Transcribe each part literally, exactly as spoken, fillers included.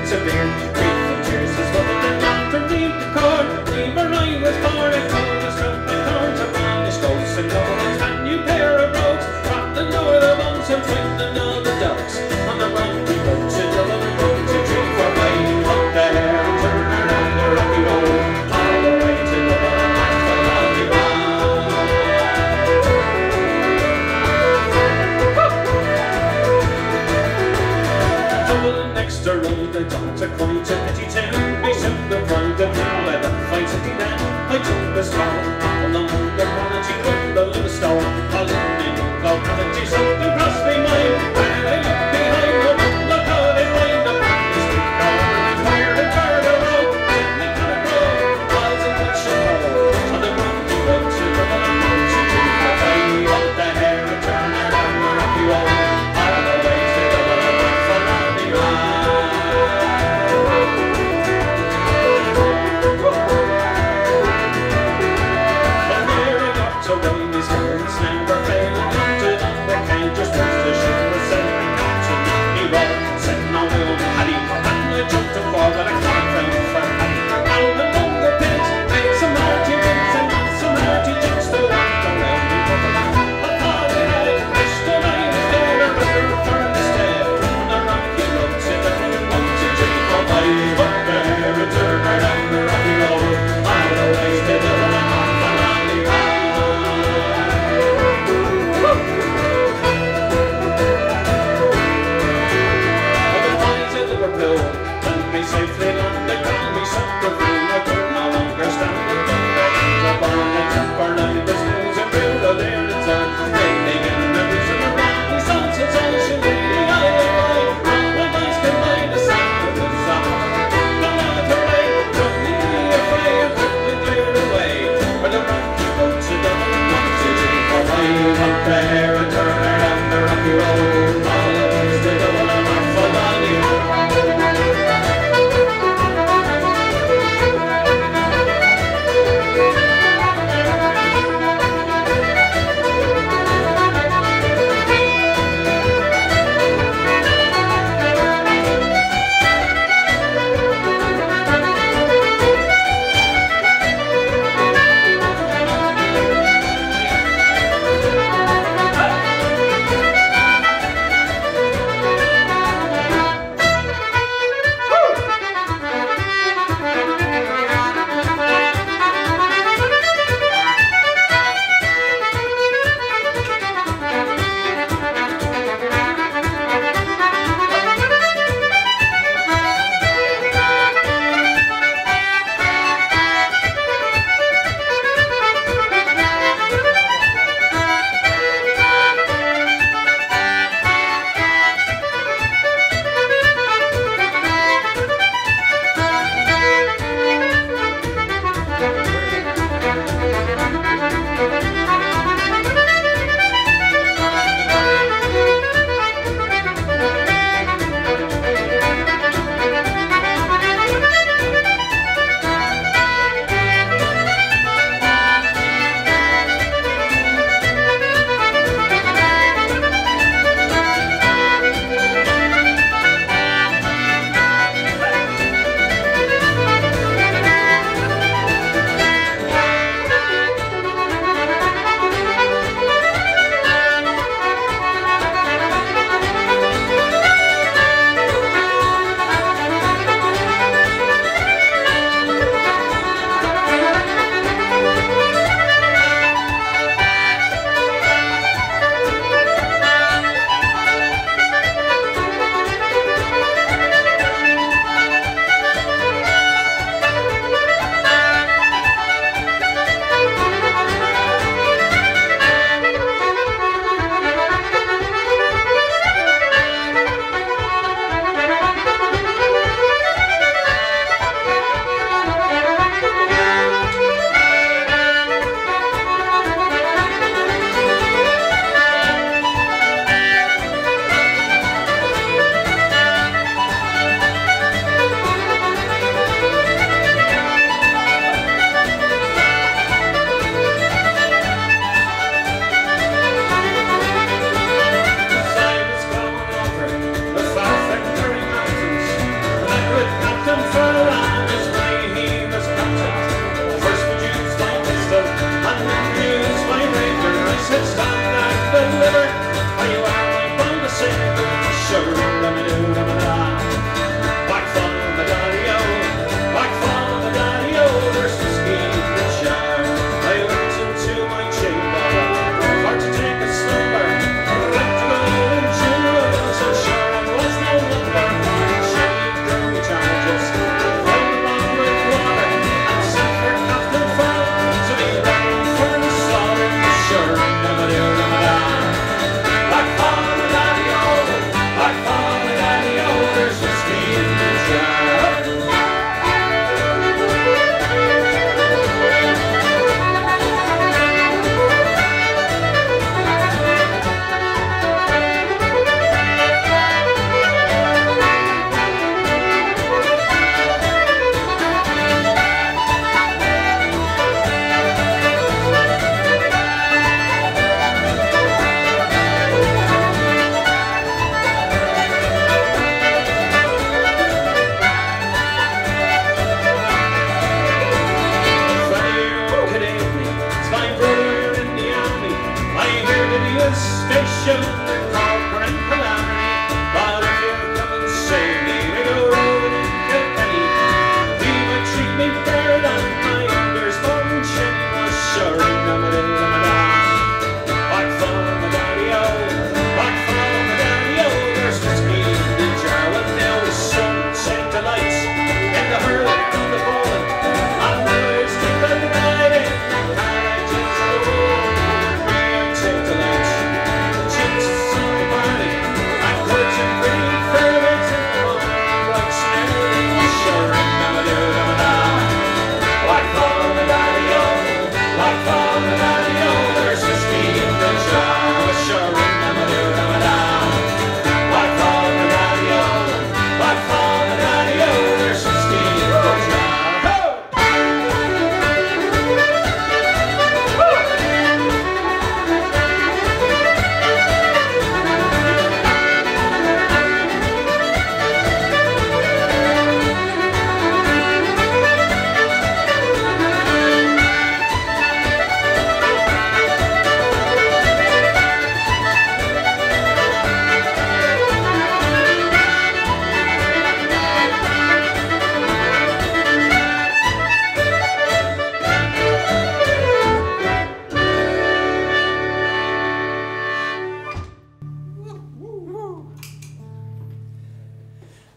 pints of beer. Three for cheers is what the doctor read the cord. Where I was born, I told us from my thorns upon the stoats and goals. And new pair of roads, rattling over the bones and frightening all the dogs. On the rocky road to Dublin, and one, two, three, four, five. Up the hair and turn around the rocky road. All the way to Dublin and back for Dublin next to road, the dogs are quite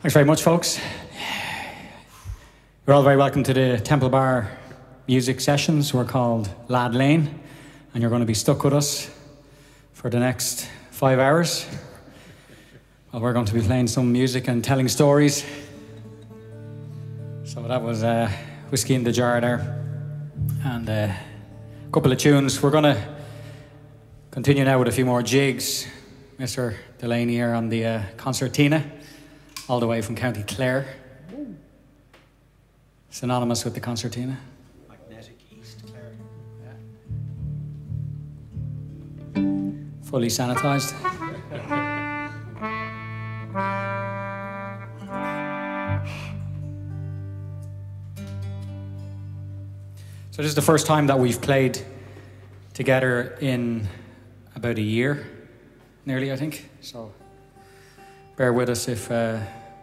Thanks very much, folks. You're all very welcome to the Temple Bar music sessions. We're called Lad Lane, and you're going to be stuck with us for the next five hours. Well, we're going to be playing some music and telling stories. So that was uh, Whiskey in the Jar there, and uh, a couple of tunes. We're going to continue now with a few more jigs. Mister Delaney here on the uh, concertina, all the way from County Clare. Synonymous with the concertina. Magnetic East Clare. Yeah. Fully sanitized. So this is the first time that we've played together in about a year, nearly, I think. So bear with us if uh,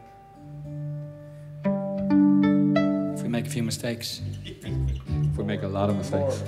if we make a few mistakes. If we make a lot of mistakes.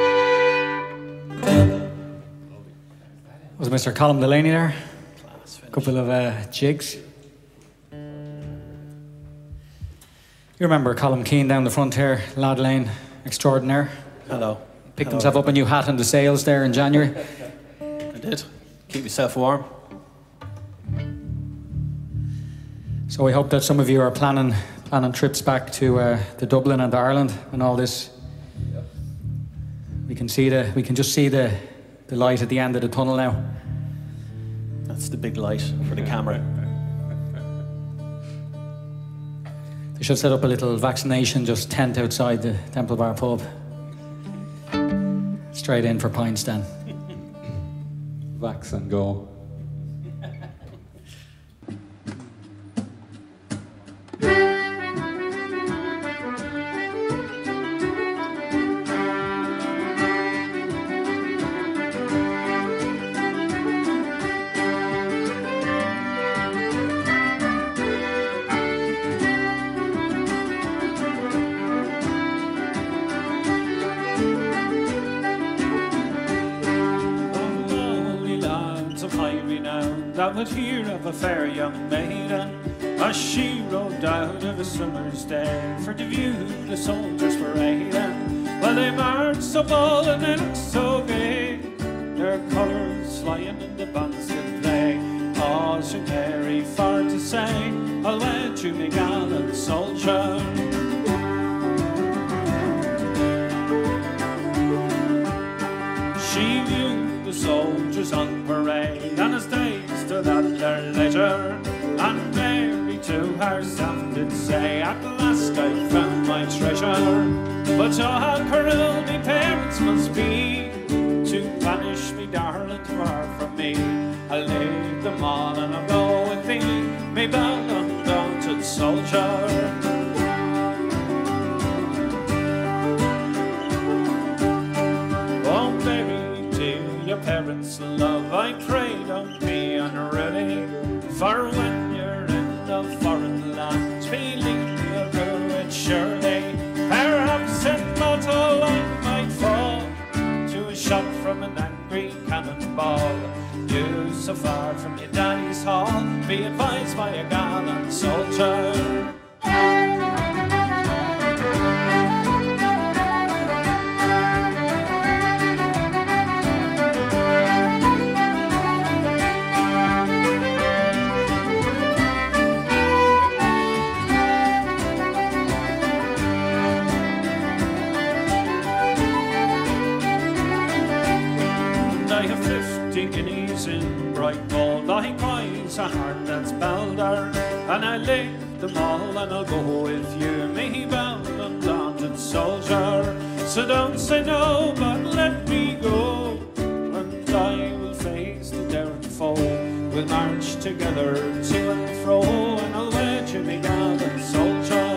Was Mister Colm Delaney there? Class, couple of uh, jigs. You remember Colin Keane down the front here, Lad Lane extraordinaire. Hello. Picked Hello. himself up a new hat in the sales there in January. I did. Keep yourself warm. So we hope that some of you are planning planning trips back to uh, the Dublin and Ireland and all this. Yep. We can see the we can just see the the light at the end of the tunnel now. That's the big light for the camera. They should set up a little vaccination just tent outside the Temple Bar pub. Straight in for pints then. Vax and go. That would hear of a fair young maiden as she rode out of a summer's day for to view the soldiers parading. Well, they marched so bold and they looked so gay, their colours flying in the bands that play. All Saint Mary for to say, I'll wed you, me gallant soldier. She viewed the soldiers on parade, and as they stood at their leisure, and Mary to herself did say, at last I found my treasure. But how cruel me parents must be, to banish me darling far from me. I'll leave them all and I'll go with thee, me bold undaunted soldier. Your parents' love, I pray don't be unready, for when you're in a foreign land, believe me I'll do it surely. Perhaps in battle I might fall to a shot from an angry cannonball. You so far from your daddy's hall, be advised by a gallant soldier. Guineas in bright gold, likewise a heart that's belder, and I leave them all and I'll go with you, me bound undaunted soldier. So don't say no, but let me go, and I will face the daring foe. We'll march together to and fro, and I'll wed you, me gallant soldier.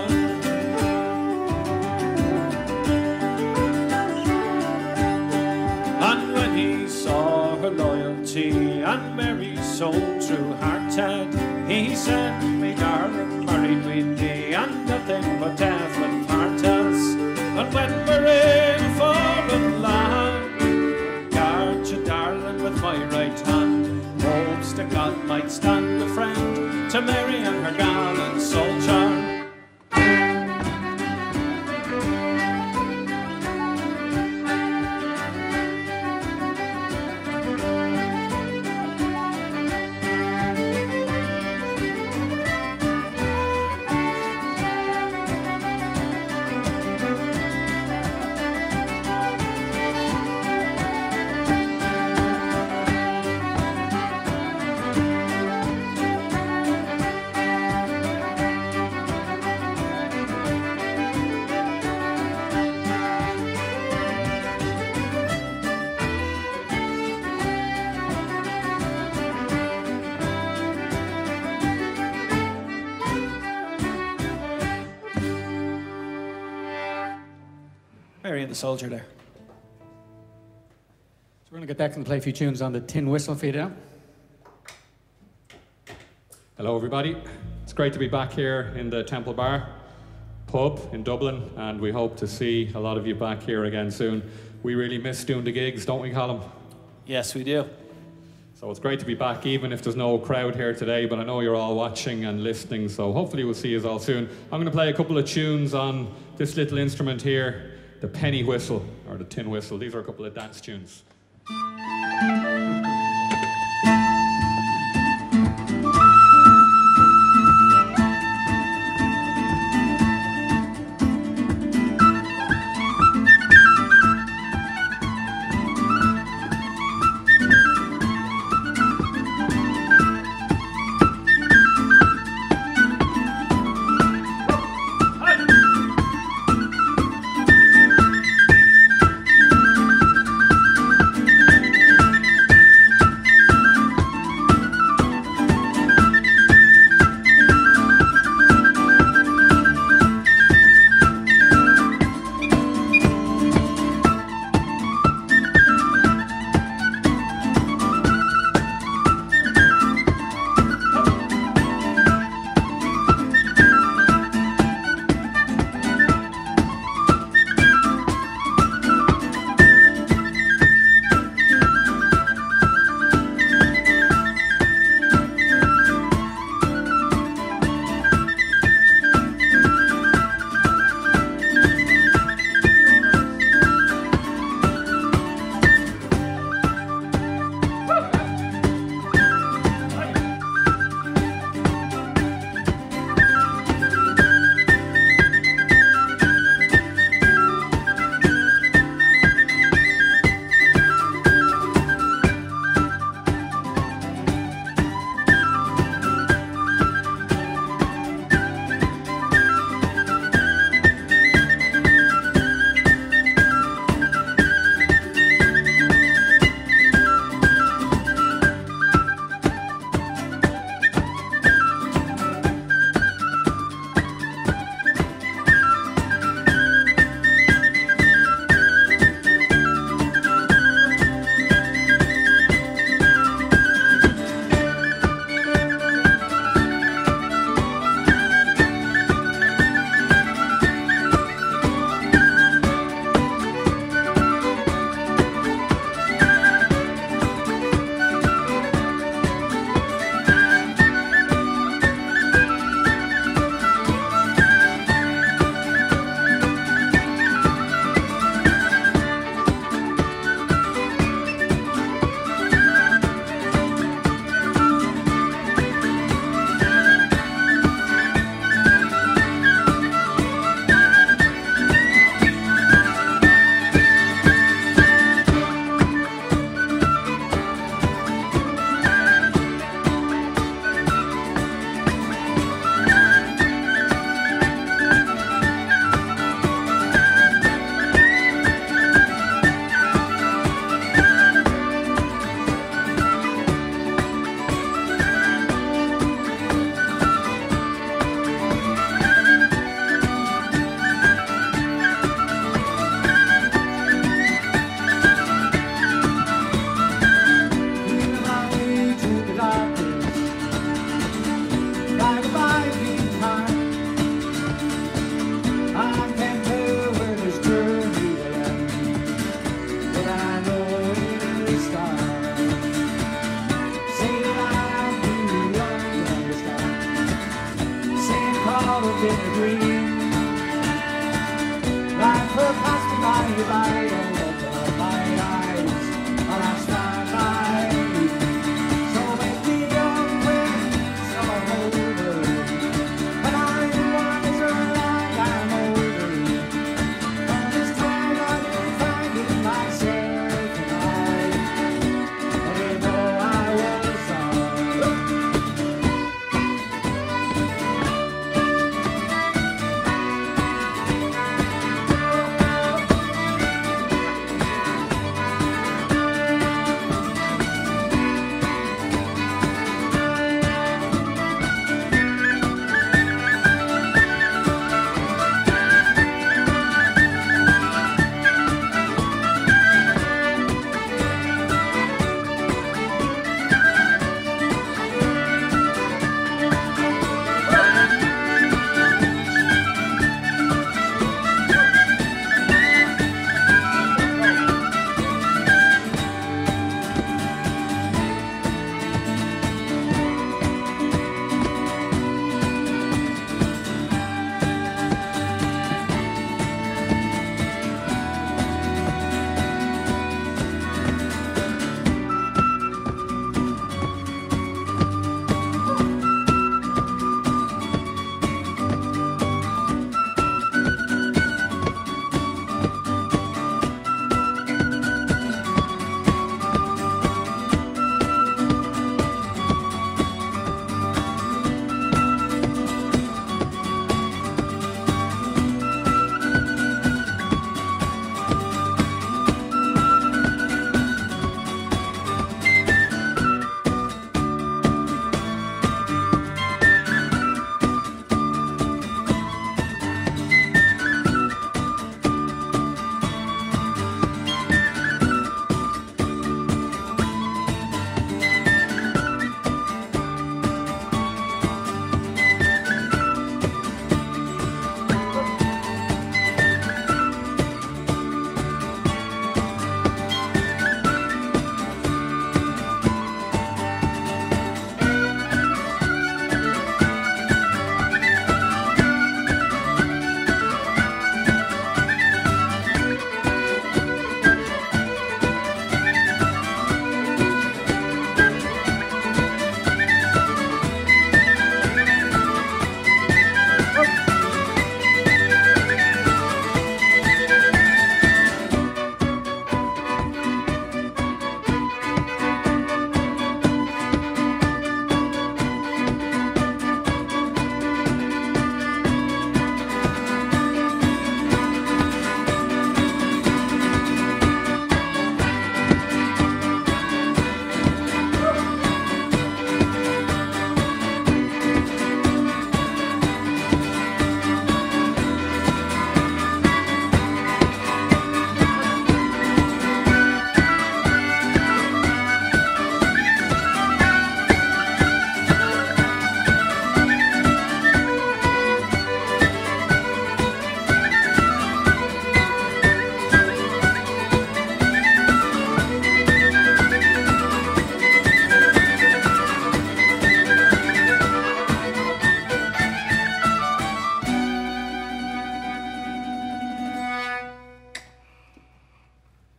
And when he saw her loyalty and Mary's so true-hearted, he said, me darling, married with thee, and nothing but death would part us. And when we're in a foreign land, guard you, darling, with my right hand. Hopes to God might stand a friend to Mary and her gallant soldier. Mary and the soldier there. So we're going to get back and play a few tunes on the tin whistle for you now. Hello, everybody. It's great to be back here in the Temple Bar pub in Dublin, and we hope to see a lot of you back here again soon. We really miss doing the gigs, don't we, Colin? Yes, we do. So it's great to be back, even if there's no crowd here today, but I know you're all watching and listening, so hopefully we'll see you all soon. I'm going to play a couple of tunes on this little instrument here, the penny whistle, or the tin whistle. These are a couple of dance tunes.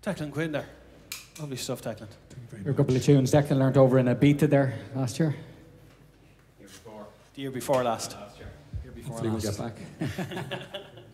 Declan Quinn there. Lovely stuff, Declan. A couple of tunes Declan learnt over in Ibiza there last year. Year before. The year before last. Last year. Year before Hopefully we'll last. get back.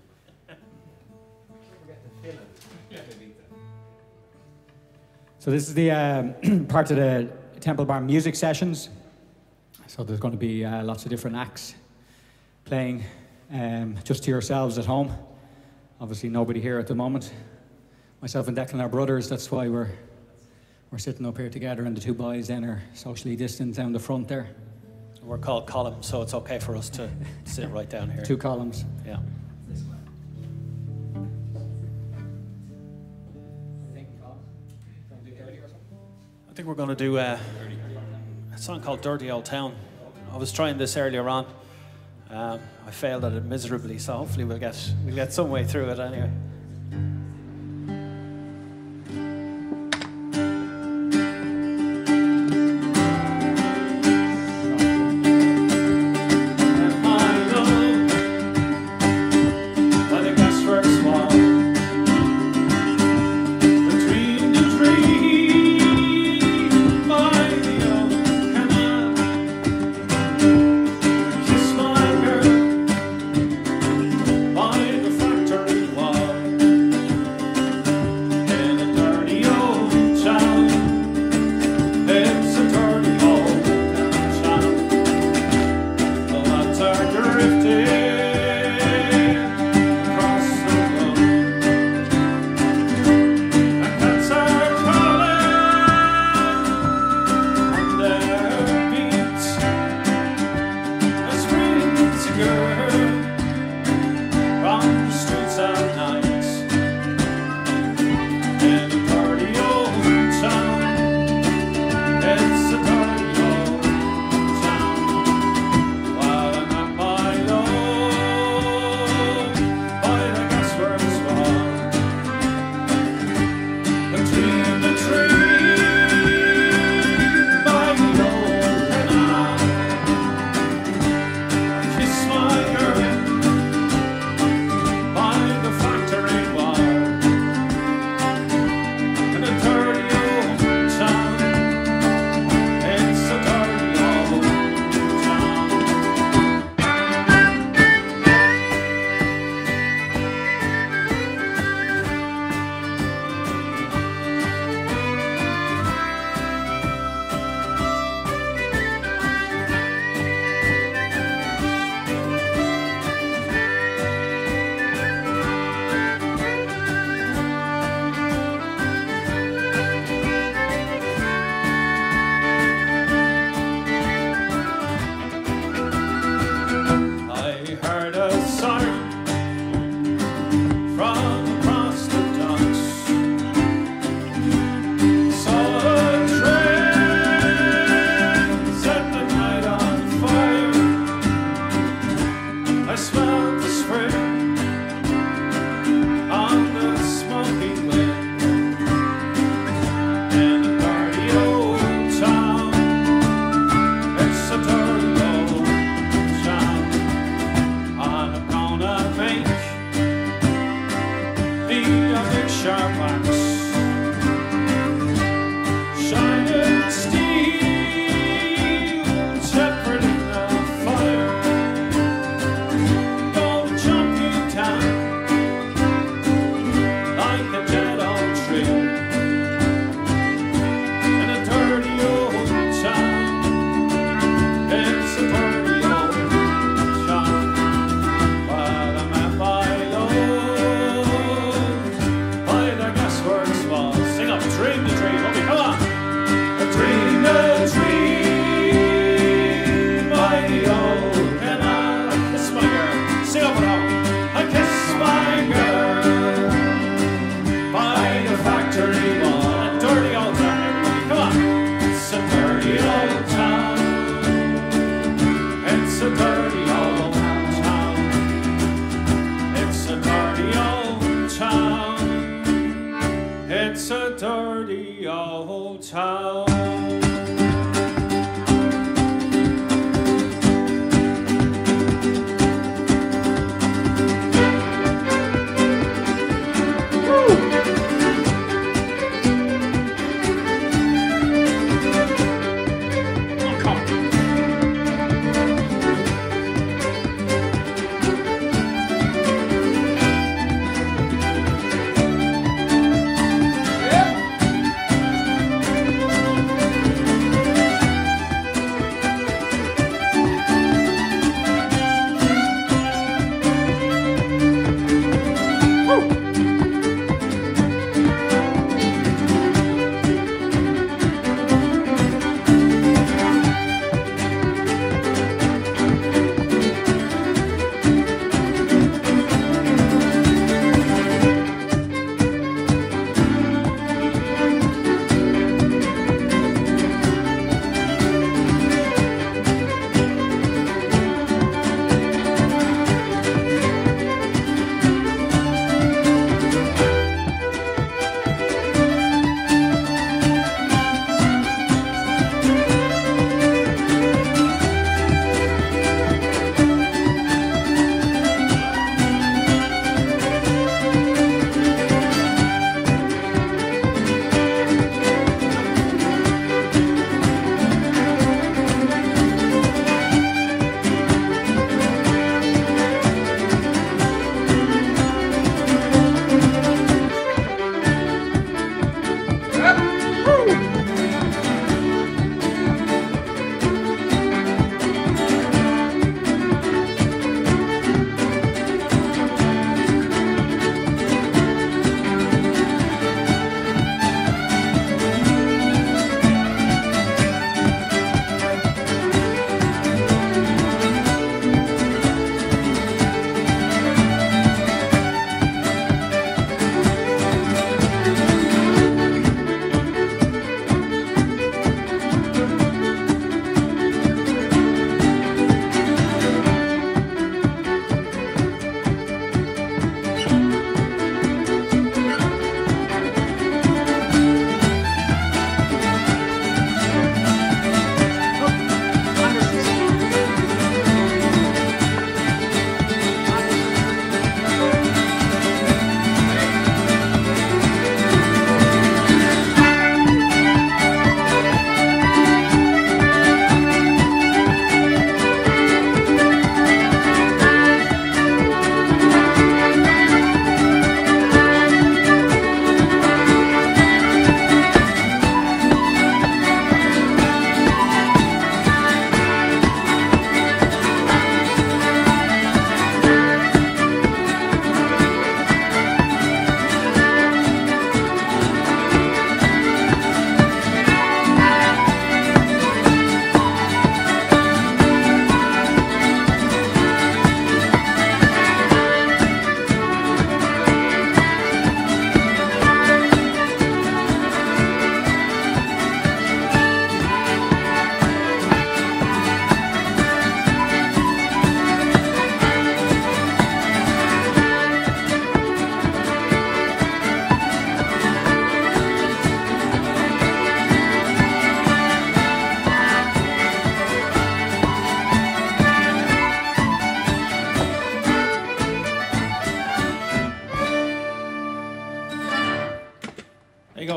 So this is the um, part of the Temple Bar music sessions. So there's going to be uh, lots of different acts playing um, just to yourselves at home. Obviously nobody here at the moment. Myself and Declan are brothers, that's why we're we're sitting up here together, and the two boys then are socially distanced down the front there. We're called columns, so it's okay for us to sit right down here. Two columns. Yeah. I think we're going to do uh, a song called Dirty Old Town. I was trying this earlier on. Um, I failed at it miserably, so hopefully we'll get we'll get some way through it anyway.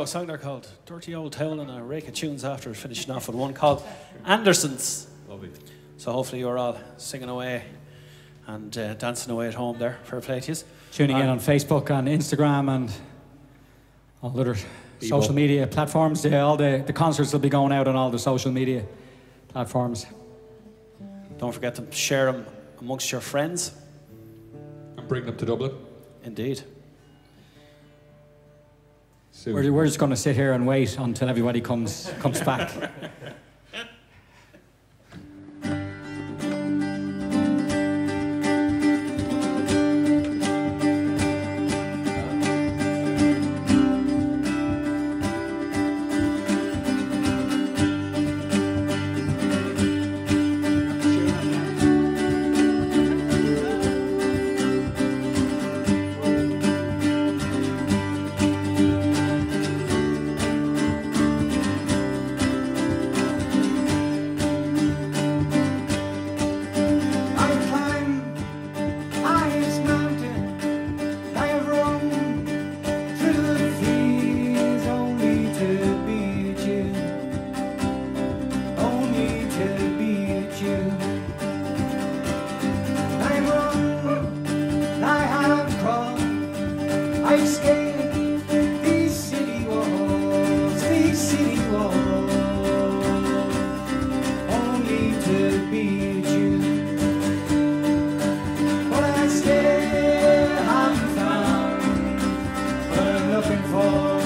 a song there called Dirty Old Town, and a rake of tunes after it, finishing off with one called Andersons. Lovely. So hopefully you're all singing away and uh, dancing away at home there. Fair play to you. Tuning in And- on Facebook and Instagram and all the other Bebo. social media platforms. Yeah, all the, the concerts will be going out on all the social media platforms. Don't forget to share them amongst your friends. And bring them to Dublin Indeed. soon. We're, we're just going to sit here and wait until everybody comes comes back. I've climbed highest mountain, I have run through the fields only to beat you, only to beat you. I've run, I have crawled, I've scaled these city walls, these city walls, only to beat you. But I still haven't found what I'm looking for.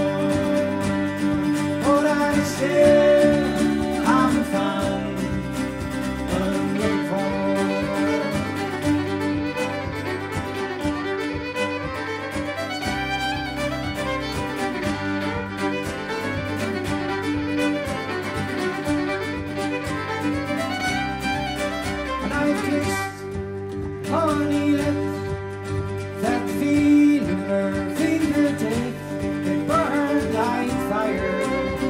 But I still haven't found what I'm looking for. And I've kissed honey lips, that feeling in her fingertips, they burn like fire,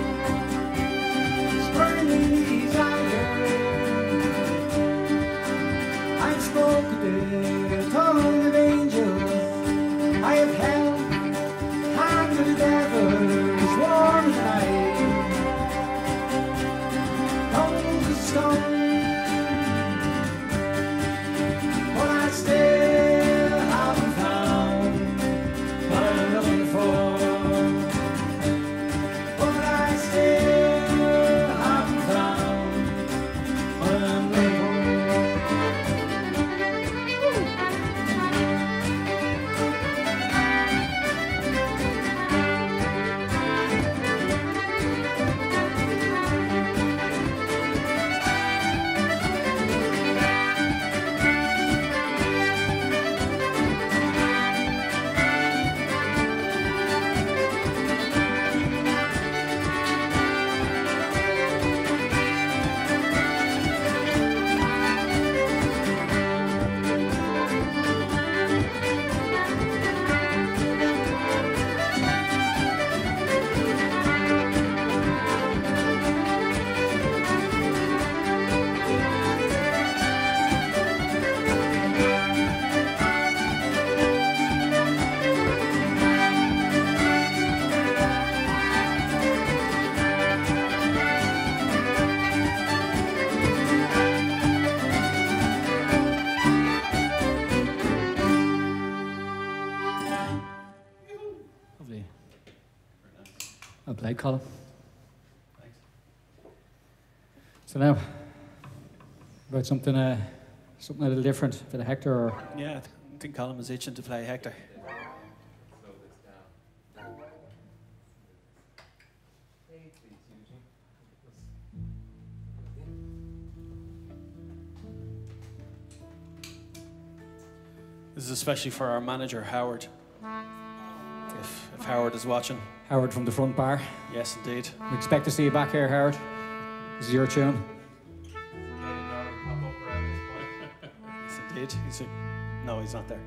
burning desire. I've spoken the tongue of angels, I have held hand of the devil as warm as night, cold as stone. But I still haven't found what I'm looking for. But I still haven't found what I'm looking for. Lovely. Well played, Colin. So now, about something, uh, something a little different for the Hector, or Yeah, I think Colin was itching to play Hector. This is especially for our manager, Howard. If, if Howard is watching. Howard from the front bar. Yes, indeed. We expect to see you back here, Howard. This is your tune. Yes, indeed. He's a, no, he's not there.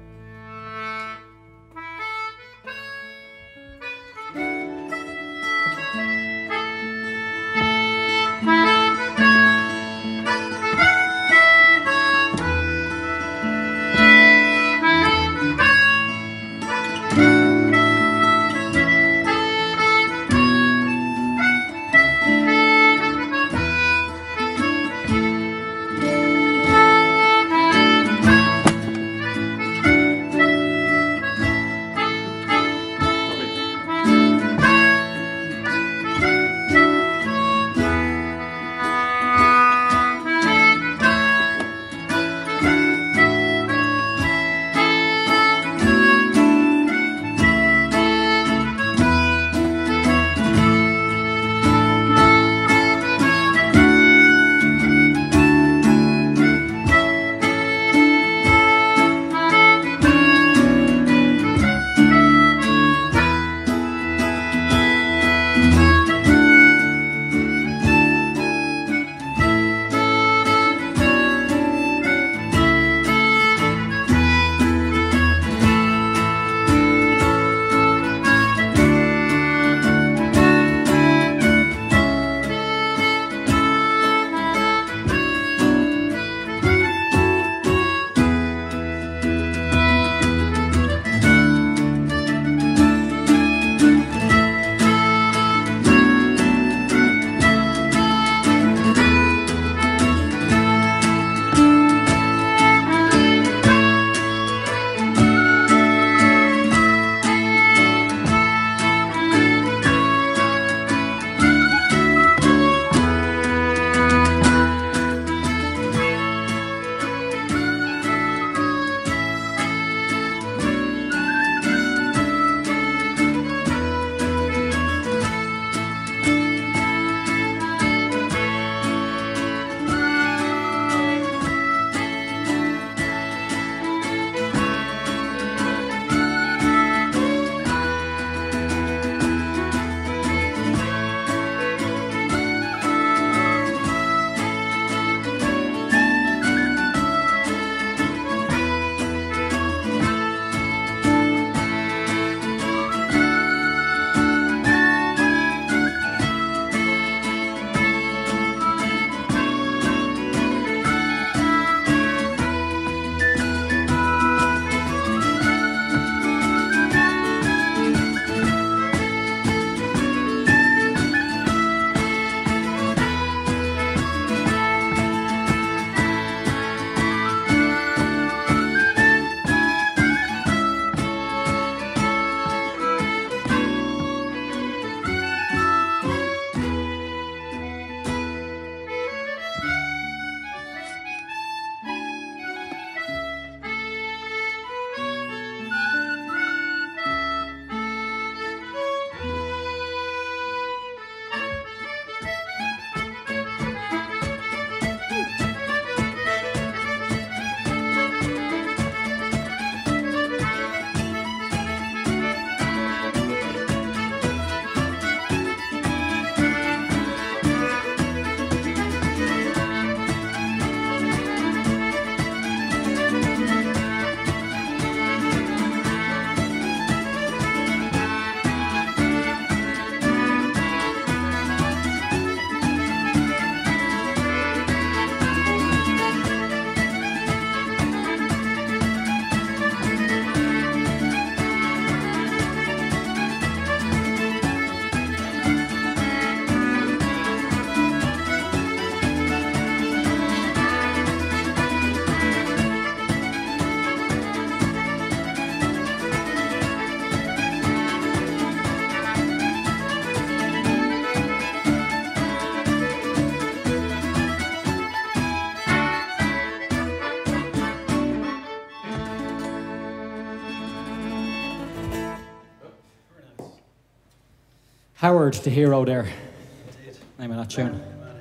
Howard, the hero there. Name of that tune.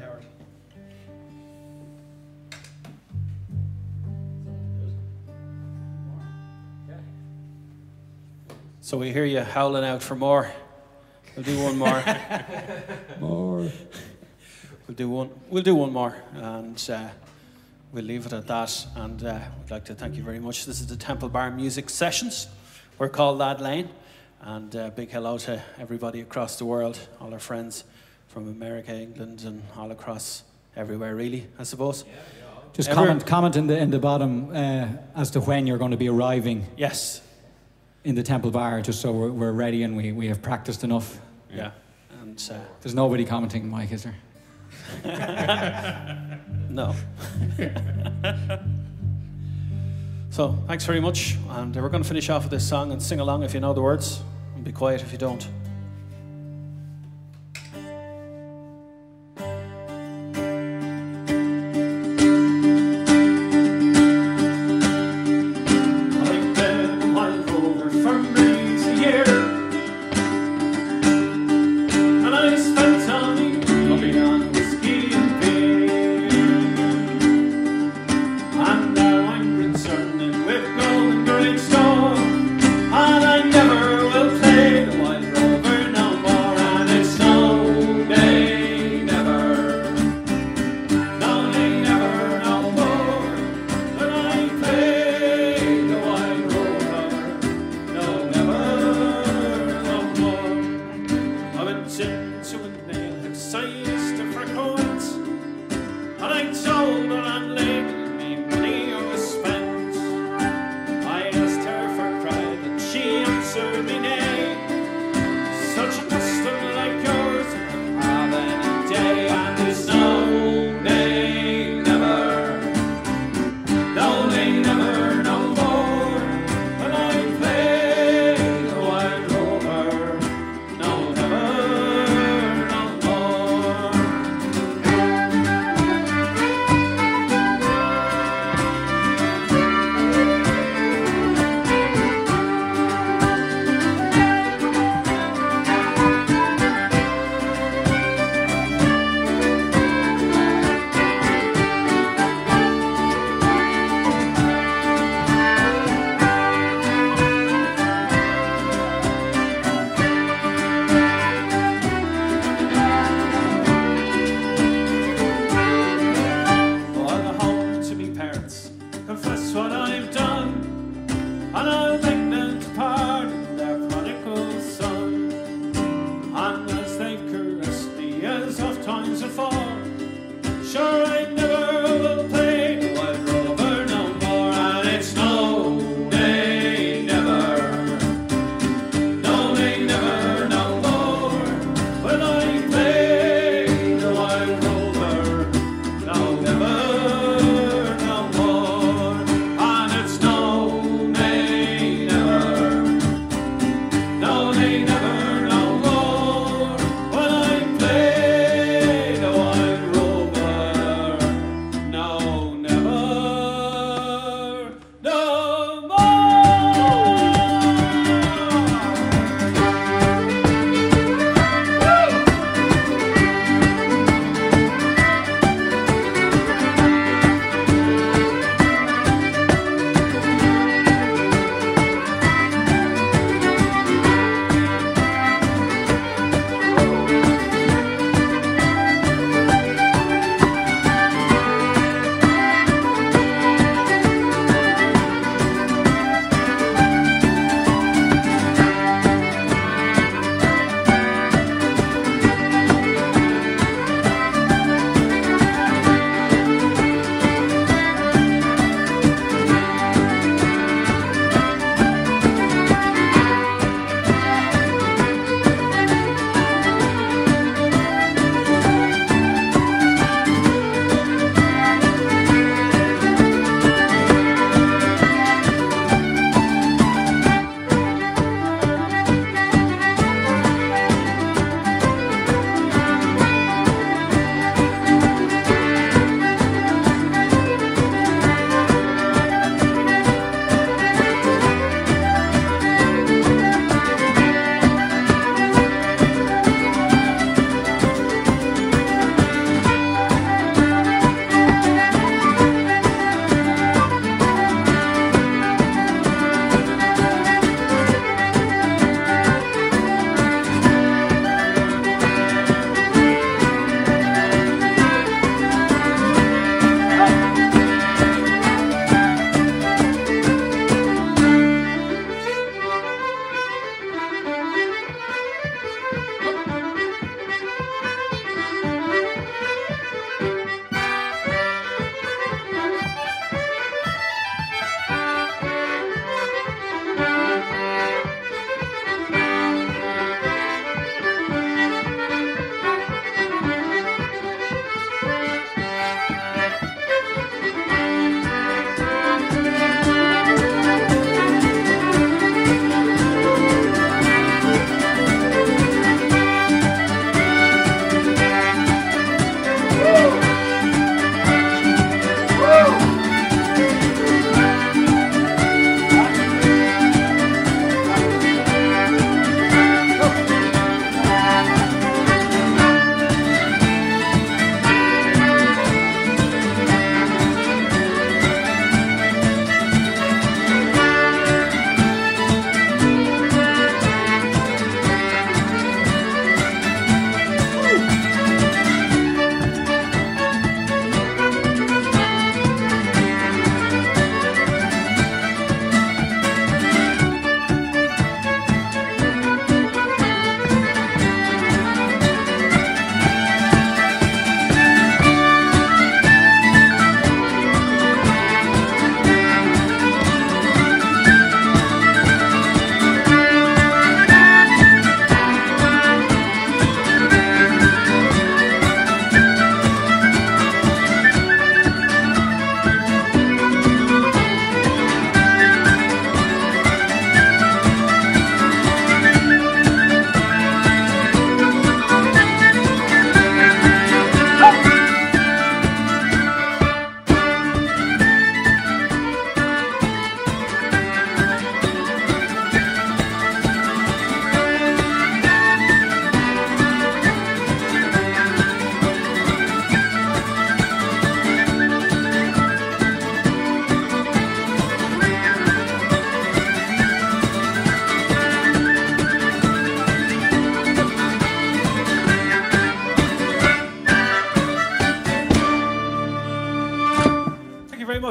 So we hear you howling out for more. We'll do one more. More. We'll do one. We'll do one more, and uh, we'll leave it at that. And uh, we'd like to thank you very much. This is the Temple Bar Music Sessions. We're called Lad Lane, and uh, big hello to everybody across the world, all our friends from America, England, and all across everywhere, really, I suppose. Yeah, yeah. Just Ever? comment, comment in the in the bottom uh, as to when you're going to be arriving. Yes. In the Temple Bar, just so we're, we're ready and we, we have practiced enough. Yeah. And uh, there's nobody commenting, Mike, is there? No. So, thanks very much. And we're going to finish off with this song and sing along if you know the words. And be quiet if you don't.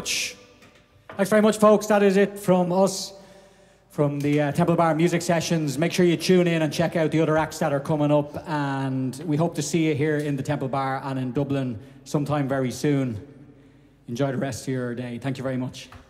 much. Thanks very much, folks. That is it from us, from the uh, Temple Bar Music Sessions. Make sure you tune in and check out the other acts that are coming up, and we hope to see you here in the Temple Bar and in Dublin sometime very soon. Enjoy the rest of your day. Thank you very much.